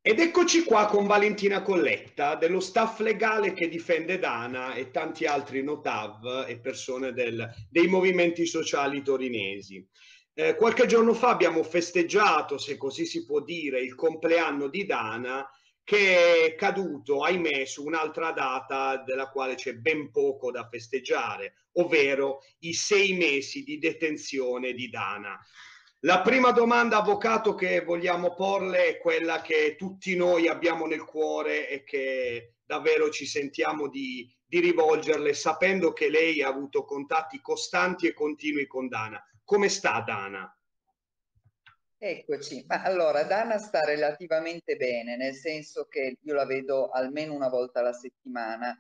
Ed eccoci qua con Valentina Colletta, dello staff legale che difende Dana e tanti altri notav e persone dei movimenti sociali torinesi. Qualche giorno fa abbiamo festeggiato, se così si può dire, il compleanno di Dana, che è caduto, ahimè, su un'altra data della quale c'è ben poco da festeggiare, ovvero i 6 mesi di detenzione di Dana. La prima domanda, avvocato, che vogliamo porle è quella che tutti noi abbiamo nel cuore e che davvero ci sentiamo di rivolgerle, sapendo che lei ha avuto contatti costanti e continui con Dana. Come sta Dana? Eccoci, ma allora Dana sta relativamente bene, nel senso che io la vedo almeno una volta alla settimana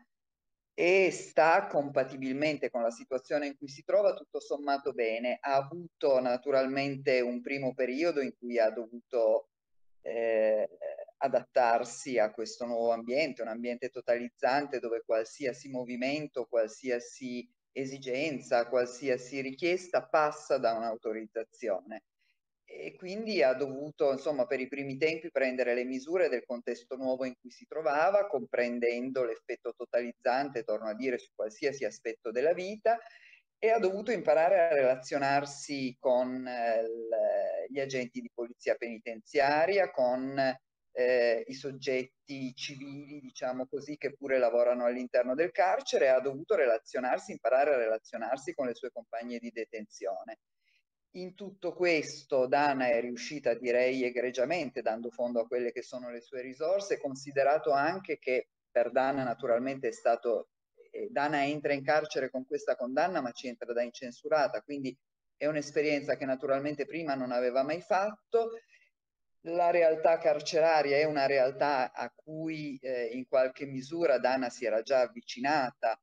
e sta compatibilmente con la situazione in cui si trova tutto sommato bene. Ha avuto naturalmente un primo periodo in cui ha dovuto eh, adattarsi a questo nuovo ambiente, un ambiente totalizzante dove qualsiasi movimento, qualsiasi esigenza, qualsiasi richiesta passa da un'autorizzazione. E quindi ha dovuto, insomma, per i primi tempi prendere le misure del contesto nuovo in cui si trovava, comprendendo l'effetto totalizzante, torno a dire, su qualsiasi aspetto della vita, e ha dovuto imparare a relazionarsi con gli agenti di polizia penitenziaria, con i soggetti civili, diciamo così, che pure lavorano all'interno del carcere, e ha dovuto relazionarsi, imparare a relazionarsi con le sue compagne di detenzione. In tutto questo Dana è riuscita, direi, egregiamente, dando fondo a quelle che sono le sue risorse, considerato anche che per Dana naturalmente è stato, Dana entra in carcere con questa condanna ma ci entra da incensurata, quindi è un'esperienza che naturalmente prima non aveva mai fatto. La realtà carceraria è una realtà a cui in qualche misura Dana si era già avvicinata,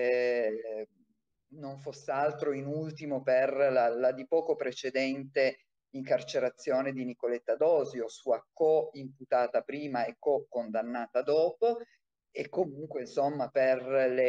eh, non fosse altro in ultimo per la di poco precedente incarcerazione di Nicoletta Dosio, sua co-imputata prima e co-condannata dopo, e comunque insomma per,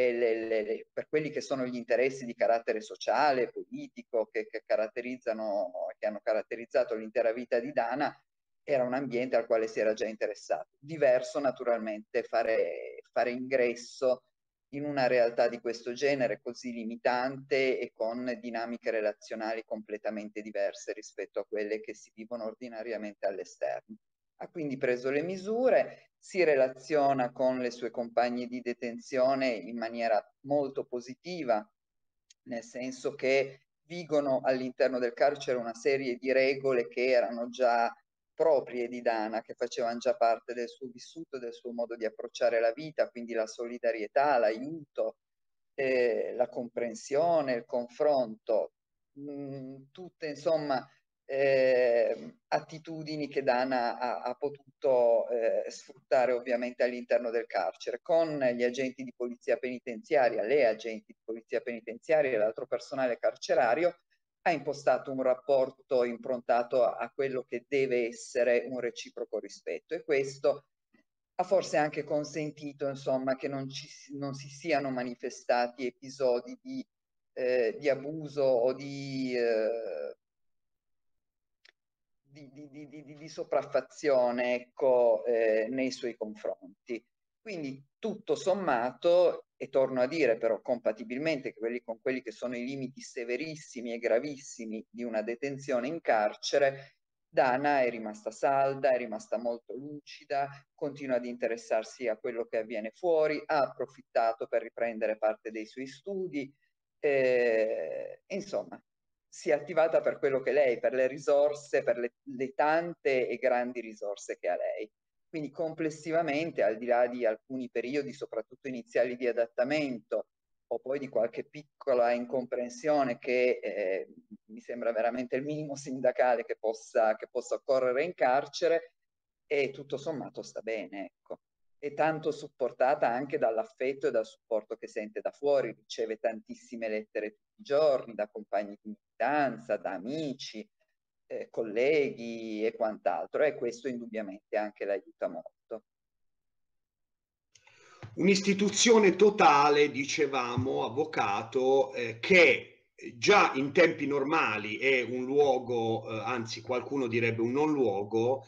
per quelli che sono gli interessi di carattere sociale, politico, che caratterizzano, che hanno caratterizzato l'intera vita di Dana, era un ambiente al quale si era già interessato. Diverso naturalmente fare ingresso in una realtà di questo genere così limitante e con dinamiche relazionali completamente diverse rispetto a quelle che si vivono ordinariamente all'esterno. Ha quindi preso le misure, si relaziona con le sue compagne di detenzione in maniera molto positiva, nel senso che vigono all'interno del carcere una serie di regole che erano già proprie di Dana, che facevano già parte del suo vissuto, del suo modo di approcciare la vita, quindi la solidarietà, l'aiuto, la comprensione, il confronto, tutte insomma attitudini che Dana ha potuto sfruttare ovviamente all'interno del carcere, con gli agenti di polizia penitenziaria, le agenti di polizia penitenziaria e l'altro personale carcerario. Ha impostato un rapporto improntato a quello che deve essere un reciproco rispetto, e questo ha forse anche consentito, insomma, che non si siano manifestati episodi di abuso o di sopraffazione, ecco, nei suoi confronti. Quindi tutto sommato, e torno a dire però compatibilmente con quelli che sono i limiti severissimi e gravissimi di una detenzione in carcere, Dana è rimasta salda, è rimasta molto lucida, continua ad interessarsi a quello che avviene fuori, ha approfittato per riprendere parte dei suoi studi, insomma, si è attivata per quello che lei, per le risorse, per le tante e grandi risorse che ha lei. Quindi complessivamente, al di là di alcuni periodi, soprattutto iniziali di adattamento, o poi di qualche piccola incomprensione che mi sembra veramente il minimo sindacale che possa occorrere in carcere, e tutto sommato sta bene, ecco. E tanto supportata anche dall'affetto e dal supporto che sente da fuori, riceve tantissime lettere tutti i giorni da compagni di militanza, da amici, colleghi e quant'altro, e questo indubbiamente anche l'aiuta molto. Un'istituzione totale, dicevamo, avvocato, che già in tempi normali è un luogo, anzi qualcuno direbbe un non luogo,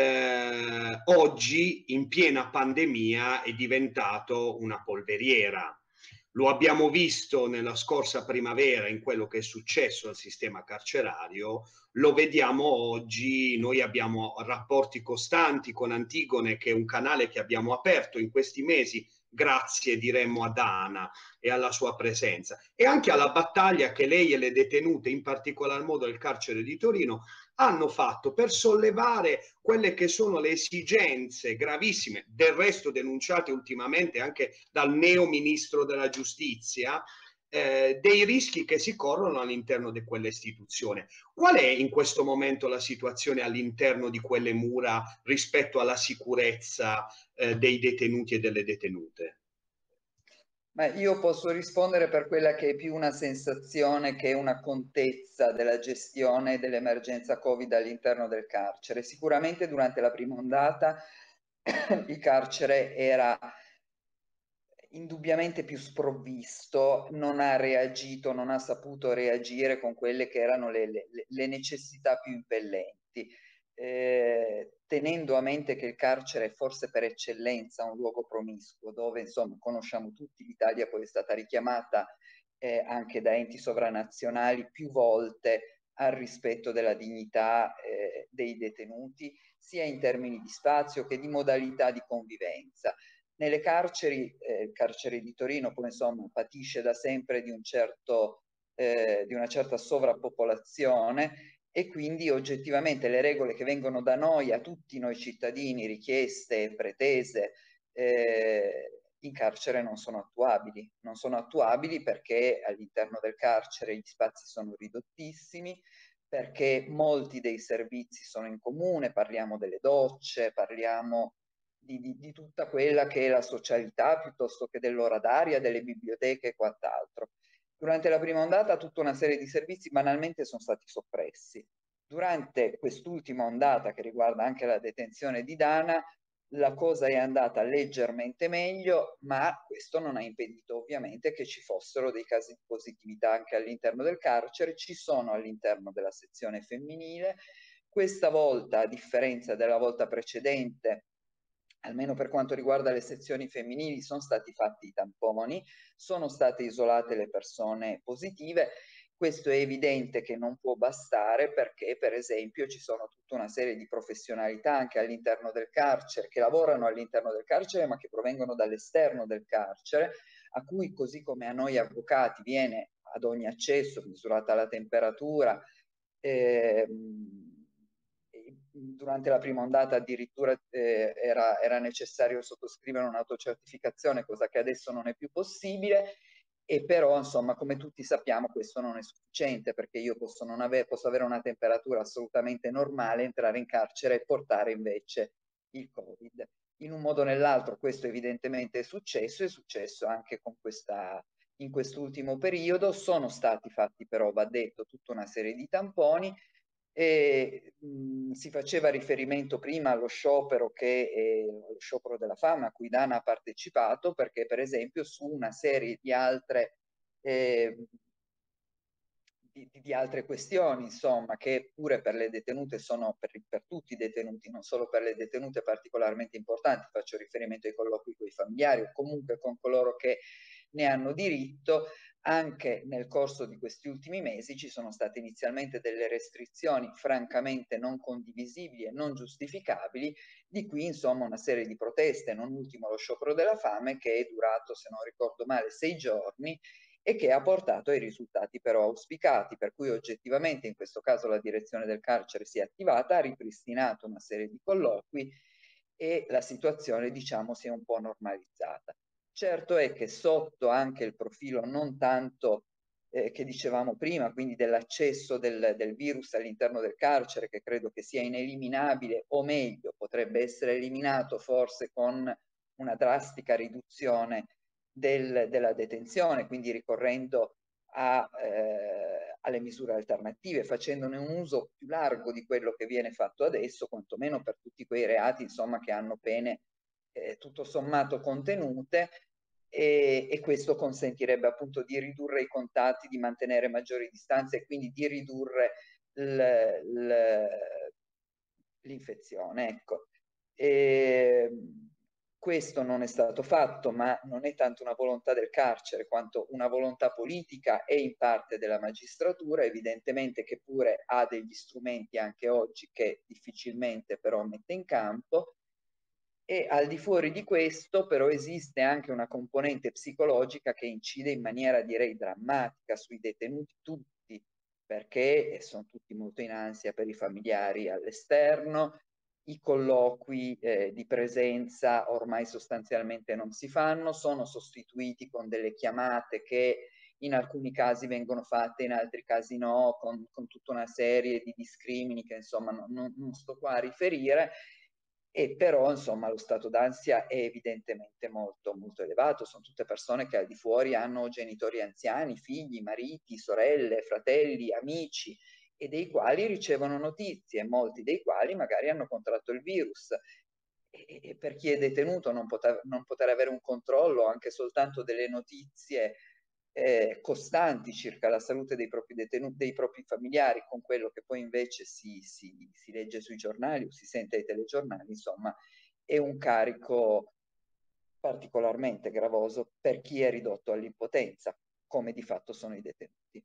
oggi in piena pandemia è diventato una polveriera. Lo abbiamo visto nella scorsa primavera in quello che è successo al sistema carcerario, lo vediamo oggi, noi abbiamo rapporti costanti con Antigone, che è un canale che abbiamo aperto in questi mesi, grazie diremmo a Dana e alla sua presenza e anche alla battaglia che lei e le detenute, in particolar modo del carcere di Torino, hanno fatto per sollevare quelle che sono le esigenze gravissime, del resto denunciate ultimamente anche dal neo ministro della giustizia, dei rischi che si corrono all'interno di quell'istituzione. Qual è in questo momento la situazione all'interno di quelle mura rispetto alla sicurezza dei detenuti e delle detenute? Ma io posso rispondere per quella che è più una sensazione che una contezza della gestione dell'emergenza Covid all'interno del carcere. Sicuramente durante la prima ondata il carcere era indubbiamente più sprovvisto, non ha reagito, non ha saputo reagire con quelle che erano le necessità più impellenti. Tenendo a mente che il carcere è forse per eccellenza un luogo promiscuo, dove insomma conosciamo tutti, l'Italia poi è stata richiamata anche da enti sovranazionali più volte al rispetto della dignità dei detenuti, sia in termini di spazio che di modalità di convivenza. Nelle carceri, il carcere di Torino, come insomma, patisce da sempre di di una certa sovrappopolazione e quindi oggettivamente le regole che vengono da noi, a tutti noi cittadini, richieste e pretese, in carcere non sono attuabili. Non sono attuabili perché all'interno del carcere gli spazi sono ridottissimi, perché molti dei servizi sono in comune, parliamo delle docce, parliamo di tutta quella che è la socialità piuttosto che dell'ora d'aria, delle biblioteche e quant'altro. Durante la prima ondata tutta una serie di servizi banalmente sono stati soppressi. Durante quest'ultima ondata, che riguarda anche la detenzione di Dana, la cosa è andata leggermente meglio, ma questo non ha impedito ovviamente che ci fossero dei casi di positività anche all'interno del carcere, ci sono all'interno della sezione femminile. Questa volta, a differenza della volta precedente, almeno per quanto riguarda le sezioni femminili, sono stati fatti i tamponi, sono state isolate le persone positive. Questo è evidente che non può bastare perché, per esempio, ci sono tutta una serie di professionalità anche all'interno del carcere, che lavorano all'interno del carcere ma che provengono dall'esterno del carcere, a cui, così come a noi avvocati, viene ad ogni accesso misurata la temperatura, durante la prima ondata addirittura era necessario sottoscrivere un'autocertificazione, cosa che adesso non è più possibile, e però insomma come tutti sappiamo questo non è sufficiente perché io posso avere una temperatura assolutamente normale, entrare in carcere e portare invece il Covid. In un modo o nell'altro questo evidentemente è successo anche con in quest'ultimo periodo. Sono stati fatti però, va detto, tutta una serie di tamponi e si faceva riferimento prima allo sciopero lo sciopero della fame a cui Dana ha partecipato, perché per esempio su una serie di altre di altre questioni, insomma, che pure per le detenute sono, per tutti i detenuti, non solo per le detenute, particolarmente importanti. Faccio riferimento ai colloqui con i familiari o comunque con coloro che ne hanno diritto. Anche nel corso di questi ultimi mesi ci sono state inizialmente delle restrizioni francamente non condivisibili e non giustificabili, di qui insomma una serie di proteste, non ultimo lo sciopero della fame che è durato, se non ricordo male, 6 giorni e che ha portato ai risultati però auspicati, per cui oggettivamente in questo caso la direzione del carcere si è attivata, ha ripristinato una serie di colloqui e la situazione, diciamo, si è un po' normalizzata. Certo è che sotto anche il profilo non tanto che dicevamo prima, quindi dell'accesso del virus all'interno del carcere, che credo che sia ineliminabile, o meglio, potrebbe essere eliminato forse con una drastica riduzione della detenzione, quindi ricorrendo alle misure alternative, facendone un uso più largo di quello che viene fatto adesso, quantomeno per tutti quei reati insomma, che hanno pene tutto sommato contenute. e questo consentirebbe appunto di ridurre i contatti, di mantenere maggiori distanze e quindi di ridurre l'infezione. Ecco. E questo non è stato fatto, ma non è tanto una volontà del carcere quanto una volontà politica e in parte della magistratura, evidentemente, che pure ha degli strumenti anche oggi che difficilmente però mette in campo. E al di fuori di questo però esiste anche una componente psicologica che incide in maniera direi drammatica sui detenuti tutti, perché sono tutti molto in ansia per i familiari all'esterno, i colloqui di presenza ormai sostanzialmente non si fanno, sono sostituiti con delle chiamate che in alcuni casi vengono fatte, in altri casi no, con tutta una serie di discrimini che insomma non sto qua a riferire, e però insomma lo stato d'ansia è evidentemente molto, molto elevato. Sono tutte persone che al di fuori hanno genitori anziani, figli, mariti, sorelle, fratelli, amici, e dei quali ricevono notizie, molti dei quali magari hanno contratto il virus. E per chi è detenuto non poter avere un controllo anche soltanto delle notizie costanti circa la salute dei propri detenuti, dei propri familiari, con quello che poi invece si legge sui giornali o si sente ai telegiornali, insomma, è un carico particolarmente gravoso per chi è ridotto all'impotenza, come di fatto sono i detenuti.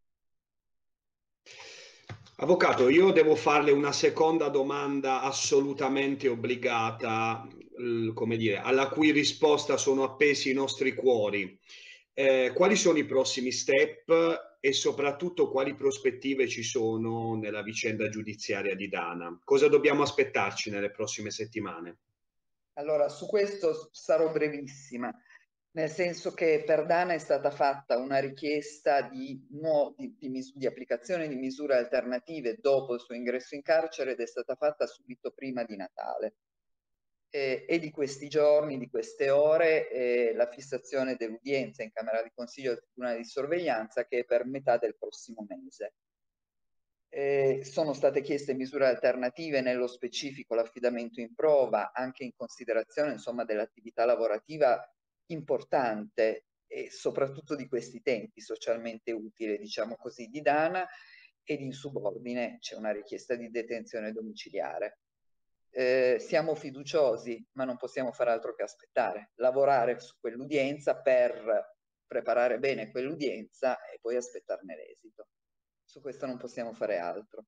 Avvocato, io devo farle una seconda domanda assolutamente obbligata, come dire, alla cui risposta sono appesi i nostri cuori. Quali sono i prossimi step e soprattutto quali prospettive ci sono nella vicenda giudiziaria di Dana? Cosa dobbiamo aspettarci nelle prossime settimane? Allora, su questo sarò brevissima, nel senso che per Dana è stata fatta una richiesta di applicazione di misure alternative dopo il suo ingresso in carcere ed è stata fatta subito prima di Natale. E di questi giorni, di queste ore, la fissazione dell'udienza in Camera di Consiglio del Tribunale di Sorveglianza che è per metà del prossimo mese. Sono state chieste misure alternative, nello specifico l'affidamento in prova, anche in considerazione insomma, dell'attività lavorativa importante e soprattutto di questi tempi socialmente utile, diciamo così, di Dana, ed in subordine c'è una richiesta di detenzione domiciliare. Siamo fiduciosi, ma non possiamo fare altro che aspettare, lavorare su quell'udienza per preparare bene quell'udienza e poi aspettarne l'esito. Su questo non possiamo fare altro.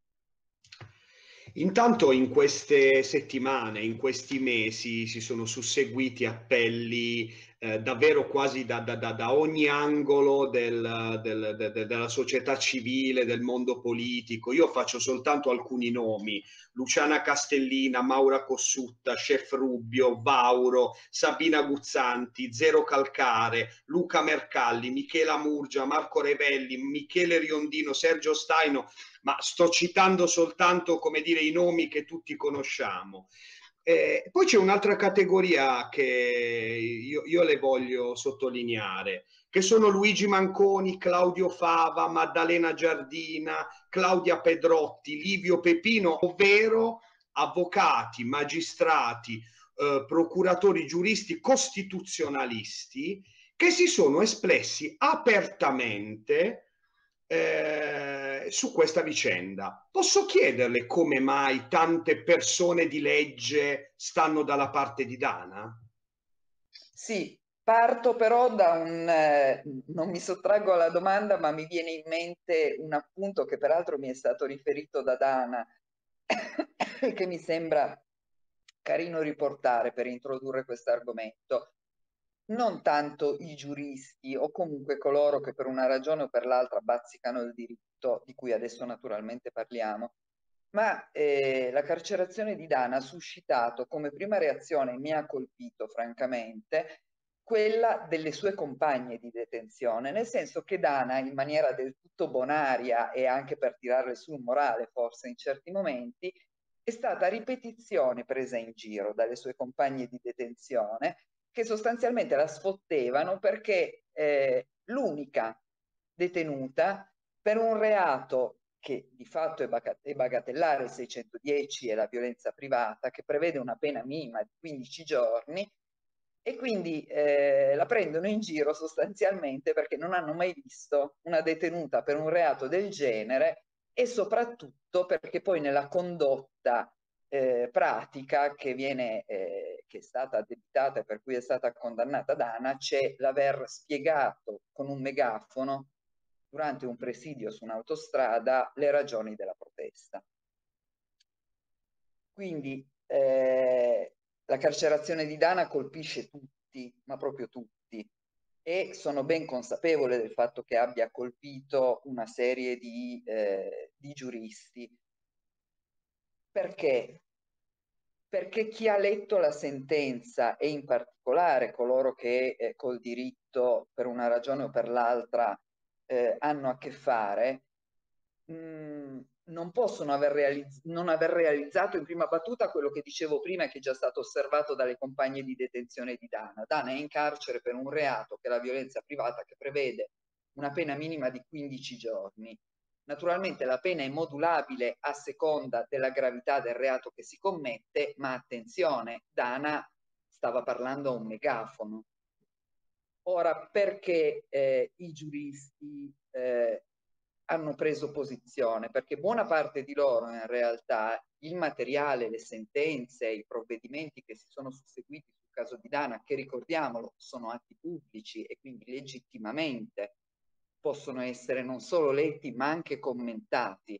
Intanto in queste settimane, in questi mesi si sono susseguiti appelli davvero quasi da ogni angolo della società civile, del mondo politico. Io faccio soltanto alcuni nomi: Luciana Castellina, Maura Cossutta, Chef Rubbio, Vauro, Sabina Guzzanti, Zero Calcare, Luca Mercalli, Michela Murgia, Marco Revelli, Michele Riondino, Sergio Staino, ma sto citando soltanto, come dire, i nomi che tutti conosciamo. Poi c'è un'altra categoria che io le voglio sottolineare, che sono Luigi Manconi, Claudio Fava, Maddalena Giardina, Claudia Pedrotti, Livio Pepino, ovvero avvocati, magistrati, procuratori, giuristi, costituzionalisti che si sono espressi apertamente su questa vicenda. Posso chiederle come mai tante persone di legge stanno dalla parte di Dana? Sì, parto però da non mi sottraggo alla domanda, ma mi viene in mente un appunto che peraltro mi è stato riferito da Dana, che mi sembra carino riportare per introdurre questo argomento. Non tanto i giuristi o comunque coloro che per una ragione o per l'altra bazzicano il diritto, di cui adesso naturalmente parliamo, ma la carcerazione di Dana ha suscitato come prima reazione, mi ha colpito francamente, quella delle sue compagne di detenzione, nel senso che Dana, in maniera del tutto bonaria e anche per tirarle su un morale forse in certi momenti, è stata a ripetizione presa in giro dalle sue compagne di detenzione che sostanzialmente la sfottevano perché l'unica detenuta per un reato che di fatto è bagatellare, il 610 e la violenza privata, che prevede una pena minima di 15 giorni, E quindi la prendono in giro sostanzialmente perché non hanno mai visto una detenuta per un reato del genere, e soprattutto perché poi nella condotta pratica che è stata addebitata e per cui è stata condannata Dana, c'è l'aver spiegato con un megafono durante un presidio su un'autostrada le ragioni della protesta. Quindi la carcerazione di Dana colpisce tutti, ma proprio tutti, e sono ben consapevole del fatto che abbia colpito una serie di giuristi. Perché? Perché chi ha letto la sentenza, e in particolare coloro che col diritto per una ragione o per l'altra hanno a che fare, non possono non aver realizzato in prima battuta quello che dicevo prima e che è già stato osservato dalle compagne di detenzione di Dana. Dana è in carcere per un reato che è la violenza privata, che prevede una pena minima di 15 giorni. Naturalmente la pena è modulabile a seconda della gravità del reato che si commette, ma attenzione, Dana stava parlando a un megafono. Ora, perché i giuristi hanno preso posizione? Perché buona parte di loro, in realtà, il materiale, le sentenze, i provvedimenti che si sono susseguiti sul caso di Dana, che ricordiamolo, sono atti pubblici e quindi legittimamente possono essere non solo letti ma anche commentati.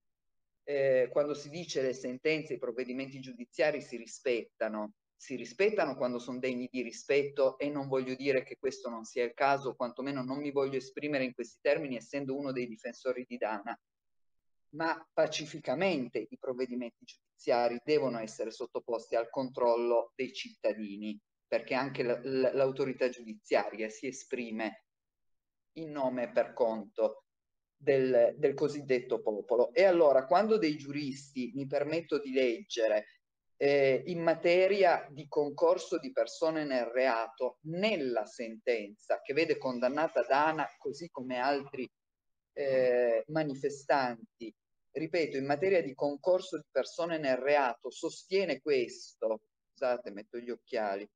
Quando si dice le sentenze, i provvedimenti giudiziari si rispettano quando sono degni di rispetto, e non voglio dire che questo non sia il caso, quantomeno non mi voglio esprimere in questi termini essendo uno dei difensori di Dana, ma pacificamente i provvedimenti giudiziari devono essere sottoposti al controllo dei cittadini, perché anche l'autorità giudiziaria si esprime in nome e per conto del cosiddetto popolo. E allora, quando dei giuristi, mi permetto di leggere, in materia di concorso di persone nel reato, nella sentenza che vede condannata Dana, così come altri manifestanti, ripeto, in materia di concorso di persone nel reato, sostiene questo, scusate, metto gli occhiali: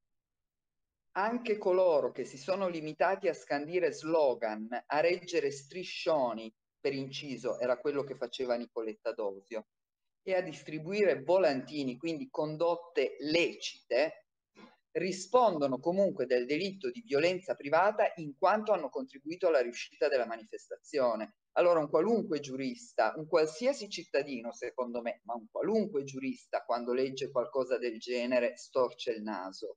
anche coloro che si sono limitati a scandire slogan, a reggere striscioni, per inciso era quello che faceva Nicoletta Dosio, e a distribuire volantini, quindi condotte lecite, rispondono comunque del delitto di violenza privata in quanto hanno contribuito alla riuscita della manifestazione. Allora un qualunque giurista, un qualsiasi cittadino secondo me, ma un qualunque giurista quando legge qualcosa del genere storce il naso.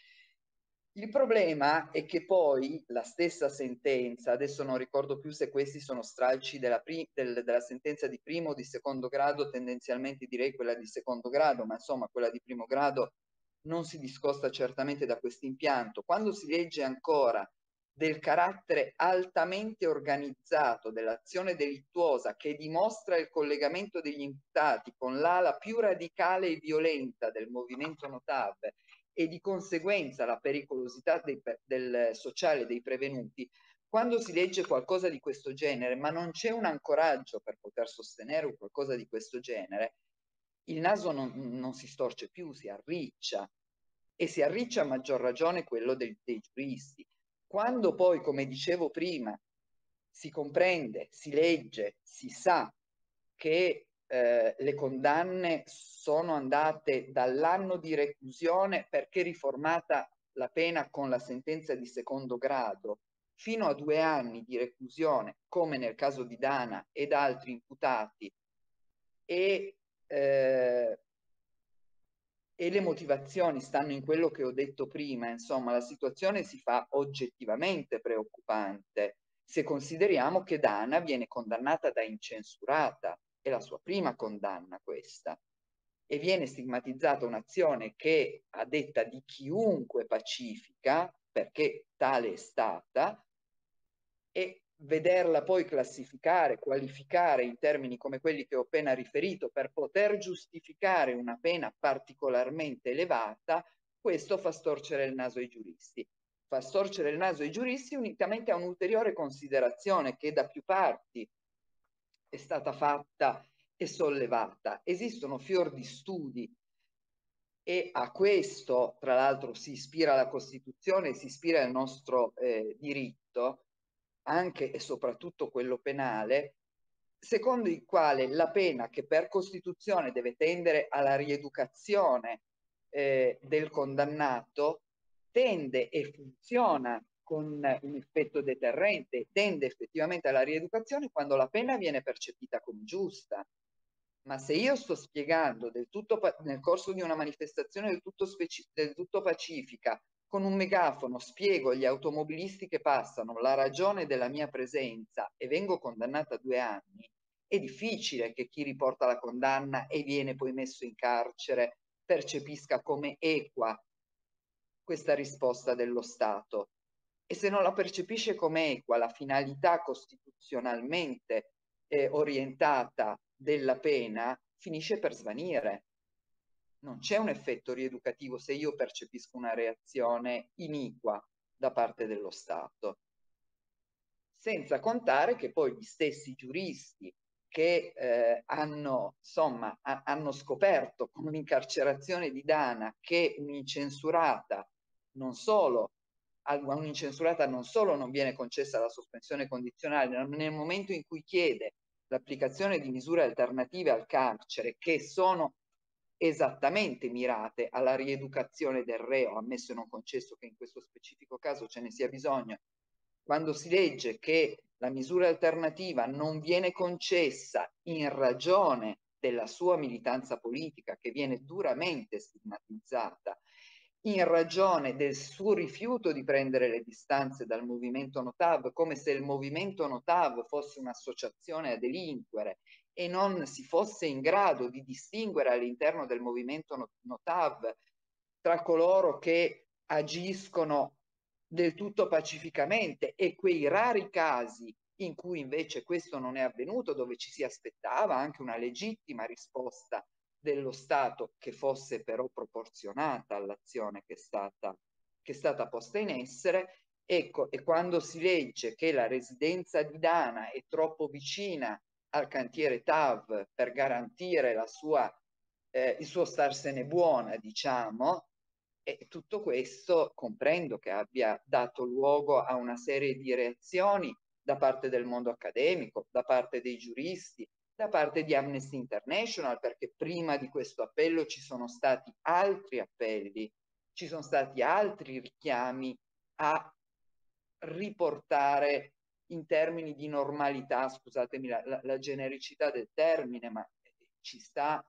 Il problema è che poi la stessa sentenza, adesso non ricordo più se questi sono stralci della sentenza di primo o di secondo grado, tendenzialmente direi quella di secondo grado, ma insomma quella di primo grado non si discosta certamente da questo impianto. Quando si legge ancora del carattere altamente organizzato dell'azione delittuosa che dimostra il collegamento degli imputati con l'ala più radicale e violenta del movimento Notav, e di conseguenza la pericolosità del sociale dei prevenuti, quando si legge qualcosa di questo genere, ma non c'è un ancoraggio per poter sostenere qualcosa di questo genere, il naso non si storce più, si arriccia, e si arriccia a maggior ragione quello dei giuristi. Quando poi, come dicevo prima, si comprende, si legge, si sa che le condanne sono andate dall'anno di reclusione, perché riformata la pena con la sentenza di secondo grado, fino a 2 anni di reclusione, come nel caso di Dana ed altri imputati, e le motivazioni stanno in quello che ho detto prima, insomma, la situazione si fa oggettivamente preoccupante se consideriamo che Dana viene condannata da incensurata, è la sua prima condanna questa, e viene stigmatizzata un'azione che, a detta di chiunque pacifica, perché tale è stata, e vederla poi classificare, qualificare in termini come quelli che ho appena riferito per poter giustificare una pena particolarmente elevata, questo fa storcere il naso ai giuristi. Fa storcere il naso ai giuristi unitamente a un'ulteriore considerazione che da più parti è stata fatta e sollevata. Esistono fior di studi e a questo, tra l'altro, si ispira la Costituzione, si ispira il nostro diritto, anche e soprattutto quello penale, secondo il quale la pena, che per Costituzione deve tendere alla rieducazione del condannato, tende e funziona con un effetto deterrente, tende effettivamente alla rieducazione quando la pena viene percepita come giusta. Ma se io sto spiegando nel corso di una manifestazione del tutto pacifica, con un megafono, spiego agli automobilisti che passano la ragione della mia presenza e vengo condannata a 2 anni, è difficile che chi riporta la condanna e viene poi messo in carcere percepisca come equa questa risposta dello Stato. E se non la percepisce come equa, la finalità costituzionalmente orientata della pena finisce per svanire. Non c'è un effetto rieducativo se io percepisco una reazione iniqua da parte dello Stato. Senza contare che poi gli stessi giuristi che hanno scoperto con l'incarcerazione di Dana che un'incensurata non solo a un'incensurata non solo non viene concessa la sospensione condizionale, ma nel momento in cui chiede l'applicazione di misure alternative al carcere che sono esattamente mirate alla rieducazione del reo, ammesso e non concesso che in questo specifico caso ce ne sia bisogno, quando si legge che la misura alternativa non viene concessa in ragione della sua militanza politica, che viene duramente stigmatizzata, in ragione del suo rifiuto di prendere le distanze dal movimento Notav, come se il movimento Notav fosse un'associazione a delinquere e non si fosse in grado di distinguere all'interno del movimento Notav tra coloro che agiscono del tutto pacificamente e quei rari casi in cui invece questo non è avvenuto, dove ci si aspettava anche una legittima risposta dello Stato che fosse però proporzionata all'azione che è stata posta in essere. Ecco, e quando si legge che la residenza di Dana è troppo vicina al cantiere TAV per garantire il suo starsene buona, diciamo, e tutto questo comprendo che abbia dato luogo a una serie di reazioni da parte del mondo accademico, da parte dei giuristi, da parte di Amnesty International, perché prima di questo appello ci sono stati altri appelli, ci sono stati altri richiami a riportare in termini di normalità, scusatemi la genericità del termine, ma ci sta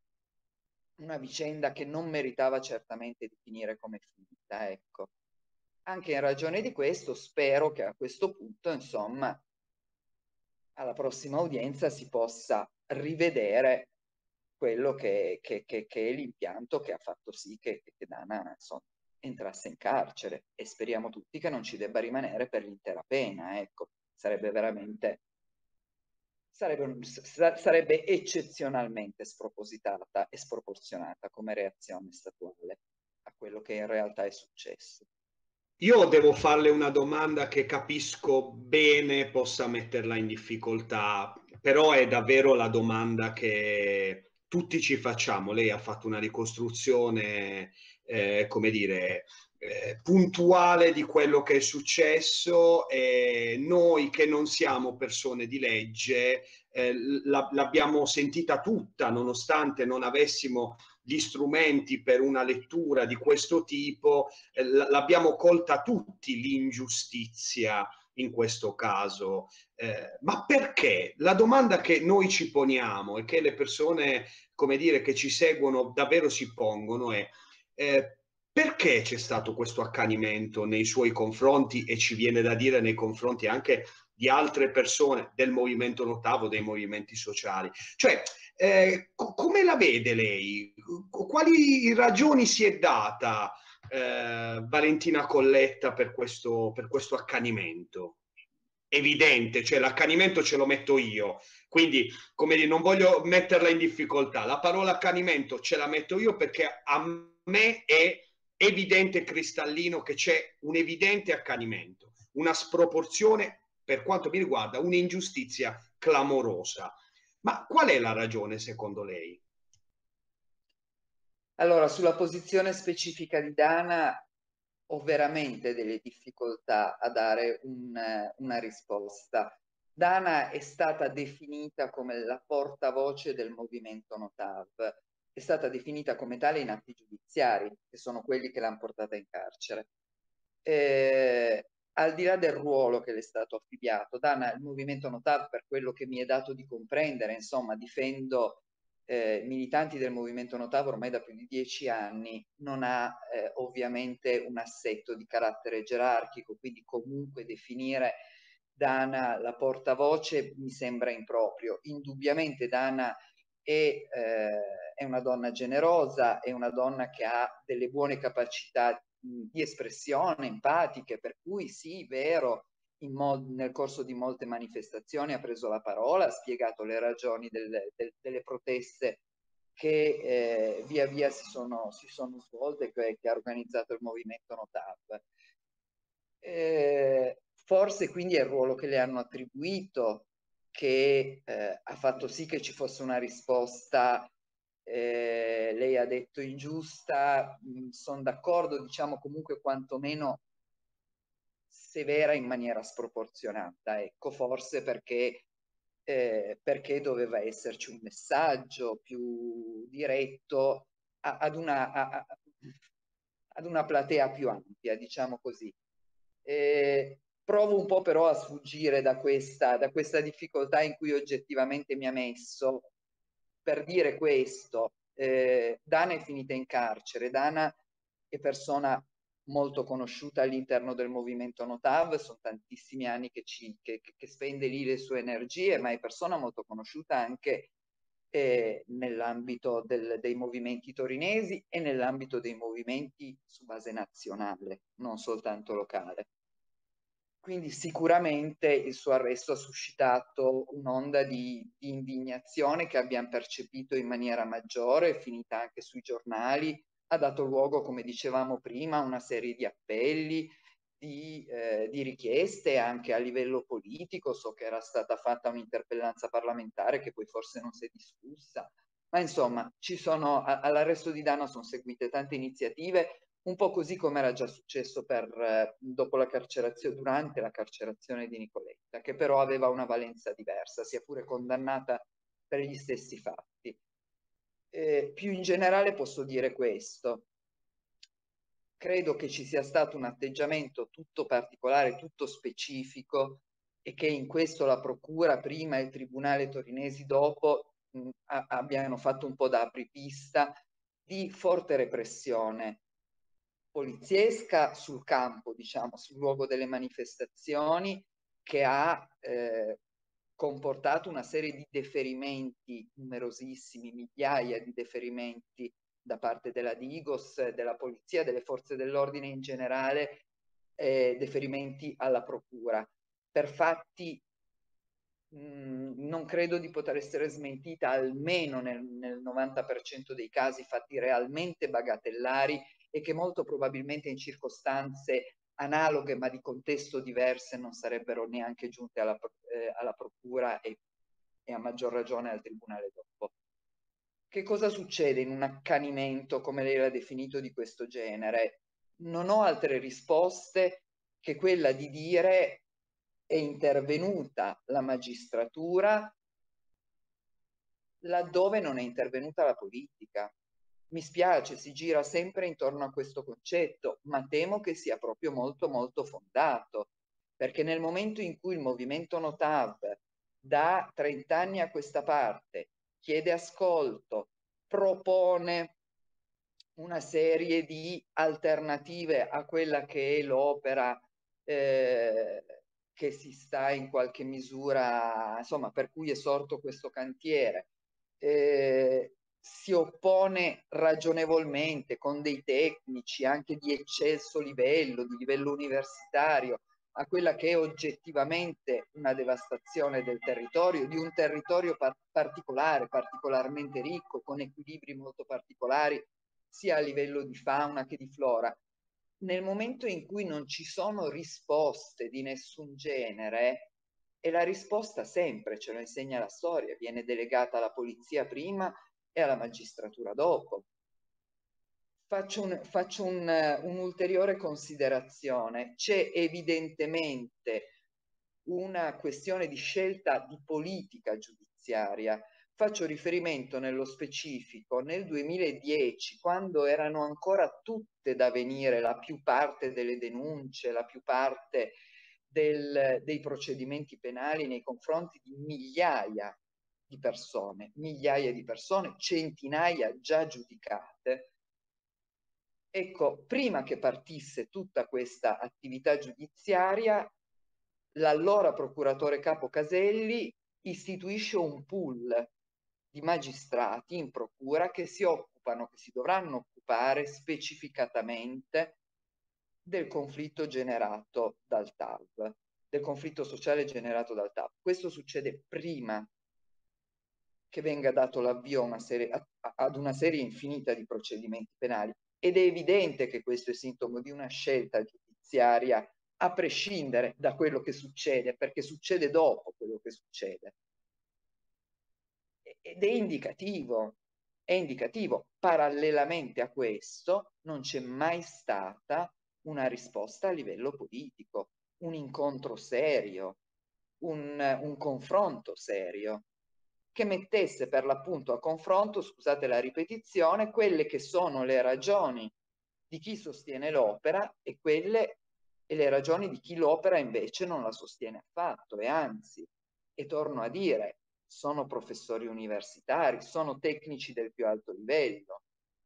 una vicenda che non meritava certamente di finire come finita, ecco. Anche in ragione di questo, spero che a questo punto, insomma, alla prossima udienza si possa rivedere quello che è l'impianto che ha fatto sì che Dana, insomma, entrasse in carcere, e speriamo tutti che non ci debba rimanere per l'intera pena, ecco. Sarebbe veramente sarebbe eccezionalmente spropositata e sproporzionata come reazione statuale a quello che in realtà è successo. Io devo farle una domanda che capisco bene possa metterla in difficoltà, però è davvero la domanda che tutti ci facciamo. Lei ha fatto una ricostruzione, come dire, puntuale di quello che è successo, e noi che non siamo persone di legge l'abbiamo sentita tutta, nonostante non avessimo gli strumenti per una lettura di questo tipo, l'abbiamo colta tutti l'ingiustizia in questo caso. Ma perché? La domanda che noi ci poniamo e che le persone, come dire, che ci seguono davvero si pongono è perché c'è stato questo accanimento nei suoi confronti, e ci viene da dire nei confronti anche di altre persone del movimento Notavo, dei movimenti sociali? Cioè, come la vede lei? Quali ragioni si è data Valentina Colletta per questo accanimento? Evidente, cioè l'accanimento ce lo metto io, quindi come dire, non voglio metterla in difficoltà. La parola accanimento ce la metto io perché a me è evidente e cristallino che c'è un evidente accanimento, una sproporzione, per quanto mi riguarda, un'ingiustizia clamorosa. Ma qual è la ragione secondo lei? Allora, sulla posizione specifica di Dana ho veramente delle difficoltà a dare una risposta. Dana è stata definita come la portavoce del movimento Notav, è stata definita come tale in atti giudiziari, che sono quelli che l'hanno portata in carcere. Al di là del ruolo che le è stato affibbiato, Dana, il movimento Notav, per quello che mi è dato di comprendere, insomma, difendo militanti del movimento Notav ormai da più di 10 anni, non ha ovviamente un assetto di carattere gerarchico, quindi comunque definire Dana la portavoce mi sembra improprio. Indubbiamente Dana è una donna generosa, è una donna che ha delle buone capacità di espressione, empatiche, per cui sì, vero, nel corso di molte manifestazioni ha preso la parola, ha spiegato le ragioni delle proteste che via via si sono svolte, che ha organizzato il movimento Notav. Forse quindi è il ruolo che le hanno attribuito che ha fatto sì che ci fosse una risposta, lei ha detto ingiusta, sono d'accordo, diciamo comunque quantomeno severa in maniera sproporzionata, ecco, forse perché doveva esserci un messaggio più diretto ad una platea più ampia, diciamo così. Provo un po' però a sfuggire da questa difficoltà in cui oggettivamente mi ha messo per dire questo. Dana è finita in carcere, Dana è persona molto conosciuta all'interno del movimento Notav, sono tantissimi anni che spende lì le sue energie, ma è persona molto conosciuta anche nell'ambito dei movimenti torinesi e nell'ambito dei movimenti su base nazionale, non soltanto locale. Quindi sicuramente il suo arresto ha suscitato un'onda di indignazione che abbiamo percepito in maniera maggiore, è finita anche sui giornali, ha dato luogo, come dicevamo prima, a una serie di appelli, di richieste anche a livello politico. So che era stata fatta un'interpellanza parlamentare che poi forse non si è discussa, ma insomma all'arresto di Dana sono seguite tante iniziative, un po' così come era già successo dopo la carcerazione, durante la carcerazione di Nicoletta, che però aveva una valenza diversa, sia pure condannata per gli stessi fatti. Più in generale posso dire questo: credo che ci sia stato un atteggiamento tutto particolare, tutto specifico, e che in questo la Procura prima e il Tribunale torinesi dopo abbiano fatto un po' da apripista, di forte repressione poliziesca sul campo, diciamo, sul luogo delle manifestazioni, che ha comportato una serie di deferimenti numerosissimi, migliaia di deferimenti da parte della Digos, della polizia, delle forze dell'ordine in generale, deferimenti alla procura per fatti non credo di poter essere smentita, almeno nel 90% dei casi, fatti realmente bagatellari e che molto probabilmente in circostanze analoghe ma di contesto diverse non sarebbero neanche giunte alla procura e a maggior ragione al tribunale dopo. Che cosa succede in un accanimento, come lei l'ha definito, di questo genere? Non ho altre risposte che quella di dire: è intervenuta la magistratura laddove non è intervenuta la politica. Mi spiace, si gira sempre intorno a questo concetto, ma temo che sia proprio molto molto fondato, perché nel momento in cui il movimento Notav da 30 anni a questa parte chiede ascolto, propone una serie di alternative a quella che è l'opera che si sta in qualche misura, insomma, per cui è sorto questo cantiere. Si oppone ragionevolmente con dei tecnici anche di eccelso livello, di livello universitario, a quella che è oggettivamente una devastazione del territorio, di un territorio particolare, particolarmente ricco, con equilibri molto particolari, sia a livello di fauna che di flora. Nel momento in cui non ci sono risposte di nessun genere, e la risposta sempre, ce lo insegna la storia, viene delegata alla polizia prima e alla magistratura dopo. faccio un'ulteriore considerazione. C'è evidentemente una questione di scelta di politica giudiziaria. Faccio riferimento nello specifico nel 2010, quando erano ancora tutte da venire la più parte delle denunce, la più parte dei procedimenti penali nei confronti di migliaia di persone, centinaia già giudicate. Ecco, prima che partisse tutta questa attività giudiziaria, l'allora procuratore capo Caselli istituisce un pool di magistrati in procura che si dovranno occupare specificatamente del conflitto generato dal TAV, del conflitto sociale generato dal TAV. Questo succede prima che venga dato l'avvio ad una serie infinita di procedimenti penali, ed è evidente che questo è sintomo di una scelta giudiziaria a prescindere da quello che succede, perché succede dopo quello che succede. Ed è indicativo. Parallelamente a questo non c'è mai stata una risposta a livello politico, un incontro serio, un confronto serio, che mettesse per l'appunto a confronto, scusate la ripetizione, quelle che sono le ragioni di chi sostiene l'opera e le ragioni di chi l'opera invece non la sostiene affatto, e anzi, e torno a dire, sono professori universitari, sono tecnici del più alto livello.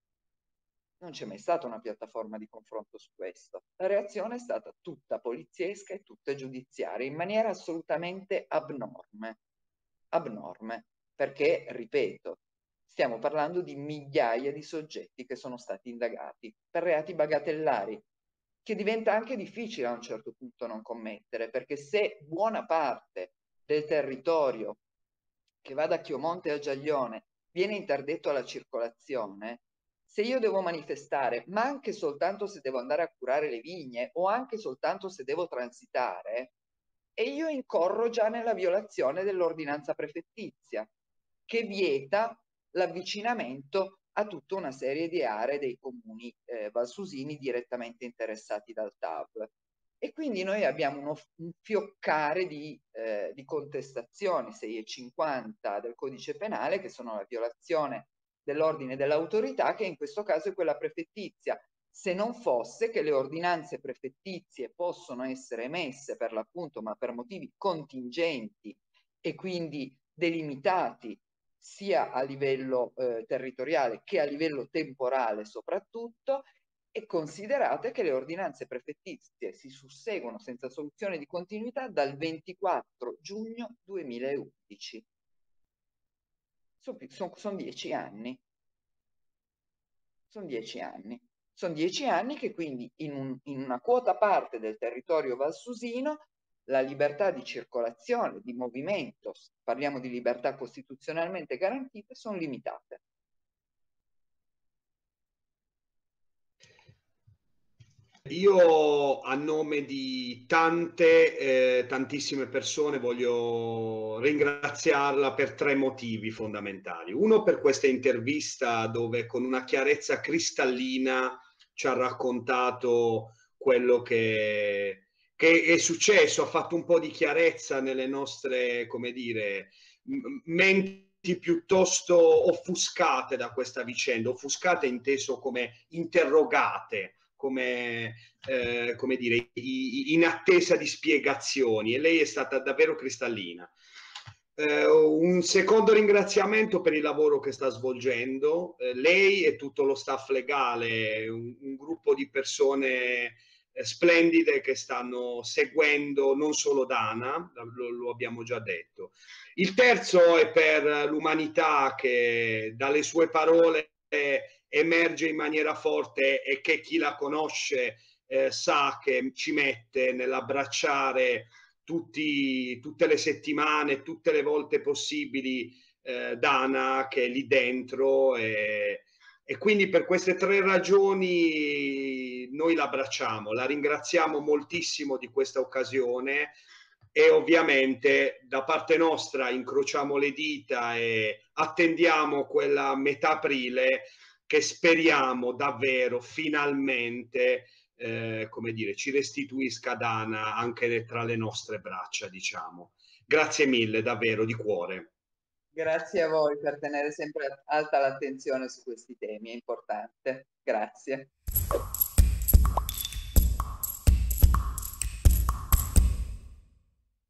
Non c'è mai stata una piattaforma di confronto su questo. La reazione è stata tutta poliziesca e tutta giudiziaria, in maniera assolutamente abnorme. Abnorme, perché, ripeto, stiamo parlando di migliaia di soggetti che sono stati indagati per reati bagatellari, che diventa anche difficile a un certo punto non commettere, perché se buona parte del territorio che va da Chiomonte a Giaglione viene interdetto alla circolazione, se io devo manifestare, ma anche soltanto se devo andare a curare le vigne o anche soltanto se devo transitare, e io incorro già nella violazione dell'ordinanza prefettizia, che vieta l'avvicinamento a tutta una serie di aree dei comuni valsusini direttamente interessati dal TAV. E quindi noi abbiamo un fioccare di contestazioni 650 del codice penale, che sono la violazione dell'ordine dell'autorità, che in questo caso è quella prefettizia. Se non fosse che le ordinanze prefettizie possono essere emesse per l'appunto, ma per motivi contingenti e quindi delimitati sia a livello territoriale che a livello temporale soprattutto, e considerate che le ordinanze prefettizie si susseguono senza soluzione di continuità dal 24 giugno 2011. Sono 10 anni. Sono 10 anni. Sono 10 anni che quindi in una quota parte del territorio valsusino la libertà di circolazione, di movimento, parliamo di libertà costituzionalmente garantite, sono limitate. Io a nome di tantissime persone voglio ringraziarla per 3 motivi fondamentali. Uno, per questa intervista dove con una chiarezza cristallina ci ha raccontato quello che è successo, ha fatto un po' di chiarezza nelle nostre, come dire, menti piuttosto offuscate da questa vicenda, offuscate inteso come interrogate, come dire, in attesa di spiegazioni, e lei è stata davvero cristallina. Un secondo ringraziamento per il lavoro che sta svolgendo, lei e tutto lo staff legale, un gruppo di persone splendide che stanno seguendo non solo Dana, lo abbiamo già detto. Il terzo è per l'umanità che dalle sue parole emerge in maniera forte e che chi la conosce sa che ci mette nell'abbracciare tutte le settimane, tutte le volte possibili Dana, che è lì dentro, e quindi per queste 3 ragioni noi l'abbracciamo, la ringraziamo moltissimo di questa occasione, e ovviamente da parte nostra incrociamo le dita e attendiamo quella metà aprile che speriamo davvero finalmente, come dire, ci restituisca Dana anche tra le nostre braccia, diciamo. Grazie mille, davvero, di cuore. Grazie a voi per tenere sempre alta l'attenzione su questi temi, è importante. Grazie.